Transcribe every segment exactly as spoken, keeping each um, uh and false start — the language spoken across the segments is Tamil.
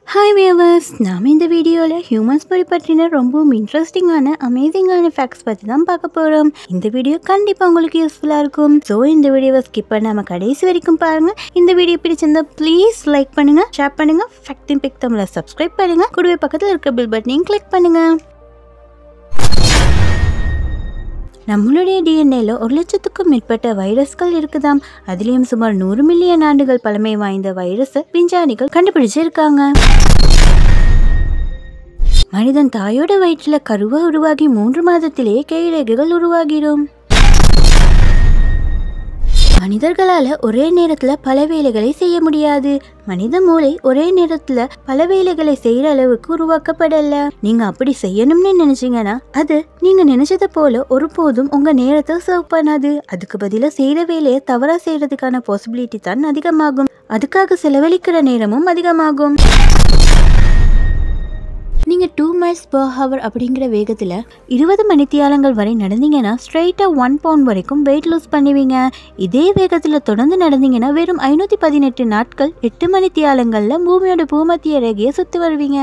Hi viewers, நாம இந்த வீடியோல ஹியூமன்ஸ் பாடி பற்றின ரொம்ப இன்ட்ரெஸ்டிங்கான அமேசிங்கான ஃபேக்ட்ஸ் பத்தி தான் பார்க்க போறோம். இந்த வீடியோ கண்டிப்பா உங்களுக்கு யூஸ்ஃபுல்லா இருக்கும். சோ இந்த வீடியோவை ஸ்கிப் பண்ணாம கடைசி வரைக்கும் பாருங்க. இந்த வீடியோ பிடிச்சிருந்தா ப்ளீஸ் லைக் பண்ணுங்க, ஷேர் பண்ணுங்க, ஃபேக்ட் இன் பிக் தமிழை சப்ஸ்கிரைப் பண்ணுங்க. கூடவே பக்கத்துல இருக்க பெல் பட்டனையும் கிளிக் பண்ணுங்க. நம்மளுடைய டிஎன்ஏல ஒரு லட்சத்துக்கும் மேற்பட்ட வைரஸ்கள் இருக்குதாம். அதுலயும் சுமார் நூறு மில்லியன் ஆண்டுகள் பழமை வாய்ந்த வைரஸை விஞ்ஞானிகள் கண்டுபிடிச்சிருக்காங்க. மனிதன் தாயோட வயிற்றுல கருவா உருவாகி மூன்று மாதத்திலேயே கைரேகைகள் உருவாகிடும். மனிதர்களால ஒரே நேரத்துல பல வேலைகளை செய்ய முடியாது. மனித மூளை ஒரே நேரத்துல பல வேலைகளை செய்யற அளவுக்கு உருவாக்கப்படல. நீங்க அப்படி செய்யணும்னு நினைச்சீங்கன்னா அது நீங்க நினைச்சத போல ஒருபோதும் உங்க நேரத்தை சர்வ் பண்ணாது. அதுக்கு பதிலா செய்யற வேலையை தவறா செய்யறதுக்கான பாசிபிலிட்டி தான் அதிகமாகும். அதுக்காக செலவழிக்கிற நேரமும் அதிகமாகும். நீங்க டூ மைல்ஸ் பர் ஹவர் அப்படிங்கிற வேகத்துல இருபது மணித்தியாலங்கள் வரை நடந்தீங்கன்னா ஸ்ட்ரெயிட்டா ஒன் பவுண்ட் வரைக்கும் வெயிட் லூஸ் பண்ணுவீங்க. இதே வேகத்துல தொடர்ந்து நடந்தீங்கன்னா வெறும் ஐநூத்தி பதினெட்டு நாட்கள் எட்டு மணித்தியாலங்கள்ல பூமியோட பூமத்திய ரேகையை சுத்தி வருவீங்க.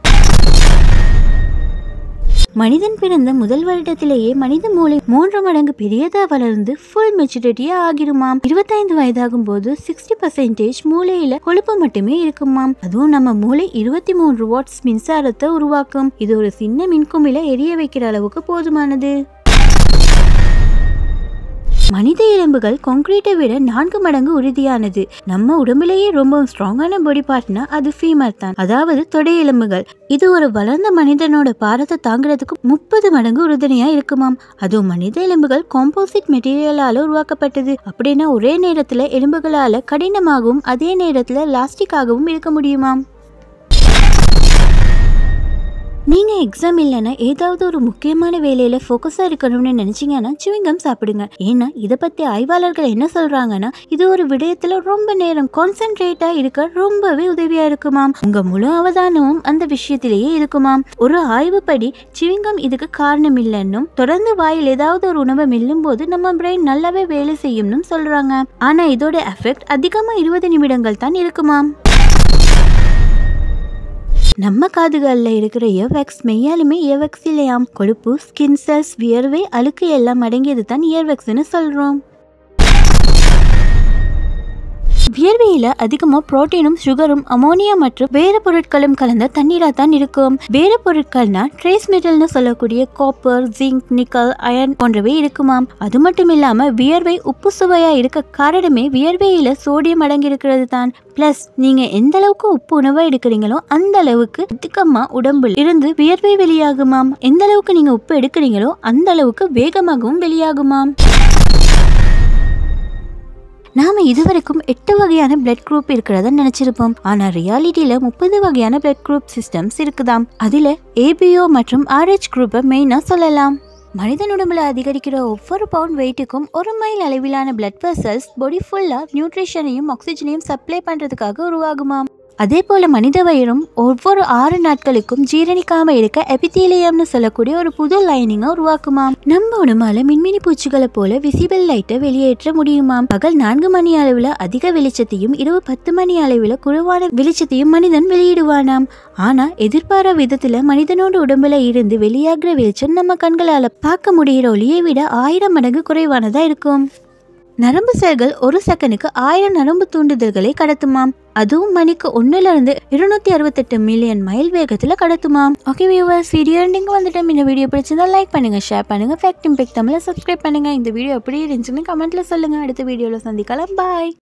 மனிதன் பிறந்த முதல் வருடத்திலேயே மனித மூளை மூன்று மடங்கு பெரியதா வளர்ந்து ஃபுல் மெச்சூரிட்டியா ஆகிருமாம். இருபத்தைந்து வயதாகும் போது சிக்ஸ்டி பர்சன்டேஜ் மூளையில கொழுப்பு மட்டுமே இருக்குமாம். அதுவும் நம்ம மூளை இருபத்தி மூன்று வாட்ஸ் மின்சாரத்தை உருவாக்கும். இது ஒரு சின்ன மின்குமிழ எரிய வைக்கிற அளவுக்கு போதுமானது. மனித எலும்புகள் கான்கிரீட்டை விட நான்கு மடங்கு உறுதியானது. நம்ம உடம்புலேயே ரொம்ப ஸ்ட்ராங்கான பாடி பார்ட்னா அது ஃபீமர் தான், அதாவது தொடை எலும்புகள். இது ஒரு வளர்ந்த மனிதனோட பாரத்தை தாங்கிறதுக்கு முப்பது மடங்கு உறுதுணையா இருக்குமாம். அதுவும் மனித எலும்புகள் காம்போசிட் மெட்டீரியலால உருவாக்கப்பட்டது. அப்படின்னா ஒரே நேரத்துல எலும்புகளால கடினமாகவும் அதே நேரத்துல எலாஸ்டிக்காகவும் இருக்க முடியுமாம். நீங்க எக்ஸாம் இல்லைன்னா ஏதாவது ஒரு முக்கியமான வேலையில ஃபோக்கஸா இருக்கணும்னு நினைச்சீங்கன்னா சுவிங்கம் சாப்பிடுங்க. ஏன்னா இதை பத்தி ஆய்வாளர்கள் என்ன சொல்றாங்கன்னா இது ஒரு விடயத்துல ரொம்ப நேரம் கான்சென்ட்ரேட்டா இருக்க ரொம்பவே உதவியா இருக்குமாம். உங்க முழு அவதானமும் அந்த விஷயத்திலேயே இருக்குமாம். ஒரு ஆய்வுப்படி சுவிங்கம் இதுக்கு காரணம் இல்லைன்னும் தொடர்ந்து வாயில் ஏதாவது ஒரு உணவை மெல்லும் போது நம்ம பிரெயின் நல்லாவே வேலை செய்யும்னு சொல்றாங்க. ஆனா இதோட எஃபெக்ட் அதிகமா இருபது நிமிடங்கள் தான் இருக்குமாம். நம்ம காதுகள்ல இருக்கிற இயர்வேக்ஸ் மெய்யாலுமே இயர்வேக்ஸ் இல்லையாம். கொழுப்பு, ஸ்கின் செல்ஸ், வியர்வை, அழுக்கு எல்லாம் அடங்கியது தான் இயர்வேக்ஸ்னு சொல்றோம். வியர்வையில அதிகமா புரோட்டீனும் சுகரும் அமோனியா மற்றும் வேற பொருட்களும் கலந்த தண்ணீரா தான் இருக்கும். வேற பொருட்கள்னா ட்ரேஸ் மெட்டல்னு சொல்லக்கூடிய காப்பர், ஜிங்க், நிக்கல், அயர்ன் போன்றவை இருக்குமாம். அது மட்டும் இல்லாம வியர்வை உப்பு சுவையா இருக்க காரணமே வியர்வையில சோடியம் அடங்கி இருக்கிறது தான். பிளஸ் நீங்க எந்த அளவுக்கு உப்பு உணவா எடுக்கிறீங்களோ அந்த அளவுக்கு அதிகமா உடம்புல இருந்து வியர்வை வெளியாகுமாம். எந்த அளவுக்கு நீங்க உப்பு எடுக்கிறீங்களோ அந்த அளவுக்கு வேகமாகவும் வெளியாகுமாம். நாம இதுவரைக்கும் எட்டு வகையான பிளட் குரூப் இருக்கிறத நினைச்சிருப்போம். ஆனா ரியாலிட்டியில முப்பது வகையான பிளட் குரூப் சிஸ்டம்ஸ் இருக்குதாம். அதுல ஏபிஓ மற்றும் ஆர்ஹெச் குரூப்பை மெயினா சொல்லலாம். மனிதன் உடம்புல அதிகரிக்கிற ஒவ்வொரு பவுண்ட் வெயிட்டுக்கும் ஒரு மைல் அளவிலான பிளட் வெசல்ஸ் பாடி ஃபுல்லா நியூட்ரிஷனையும் ஆக்சிஜனையும் சப்ளை பண்றதுக்காக உருவாகுமாம். அதே போல மனித வயிறும் ஒவ்வொரு ஆறு நாட்களுக்கும் ஜீரணிக்காம இருக்க எபித்தீலியம்னு சொல்லக்கூடிய ஒரு புது லைனிங்கை உருவாக்குமாம். நம்ம உடம்பால மின்மினி பூச்சிகளை போல விசிபிள் லைட்டை வெளியேற்ற முடியுமாம். பகல் நான்கு மணி அளவுல அதிக வெளிச்சத்தையும் இரவு பத்து மணி அளவுல குறைவான வெளிச்சத்தையும் மனிதன் வெளியிடுவானாம். ஆனா எதிர்பாரா விதத்துல மனிதனோட உடம்புல இருந்து வெளியாகிற வெளிச்சம் நம்ம கண்களால பார்க்க முடிகிற ஒளியை விட ஆயிரம் மடங்கு குறைவானதா இருக்கும். நரம்பு செல்கள் ஒரு செகண்டுக்கு ஆயிரம் நரம்பு தூண்டுதல்களை கடத்துமாம். அதுவும் மணிக்கு ஒன்னுல இருந்து இருநூத்தி அறுபத்தி எட்டு மில்லியன் மைல் வேகத்துல கடத்துமாம். ஓகே வியூவர்ஸ், வீடியோ எண்டிங் வந்துட்டோம். இந்த வீடியோ பிடிச்சிருந்தா லைக் பண்ணுங்க, ஷேர் பண்ணுங்க, ஃபேக்ட் இன் பிக் தமிழை சப்ஸ்கிரைப் பண்ணுங்க. இந்த வீடியோ எப்படி இருந்துச்சுன்னு கமெண்ட்ல சொல்லுங்க. அடுத்த வீடியோல சந்திக்கலாம். பாய்.